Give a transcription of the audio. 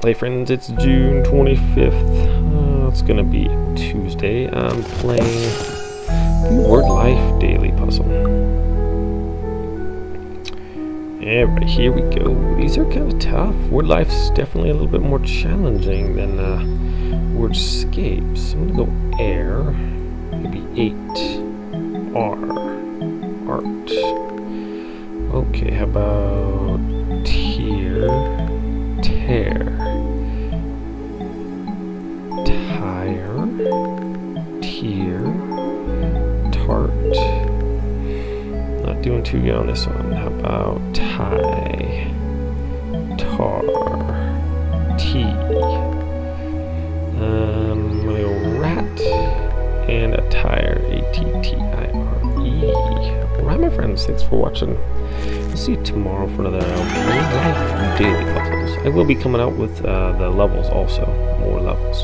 Hey friends, it's June 25th. It's gonna be Tuesday. I'm playing Word Life Daily Puzzle. Alright, here we go. These are kind of tough. Word Life's definitely a little bit more challenging than Wordscape. So I'm gonna go air. Maybe 8. R. Art. Okay, how about tier? Tear. Tire. Tier. Tart. Not doing too good on this one. How about tie? Tar. Tea. Rat. And a tire. A-T-T-I-R-E. Alright, my friends, thanks for watching. I'll see you tomorrow for another Word Life Daily Puzzles. I will be coming out with the levels also. More levels.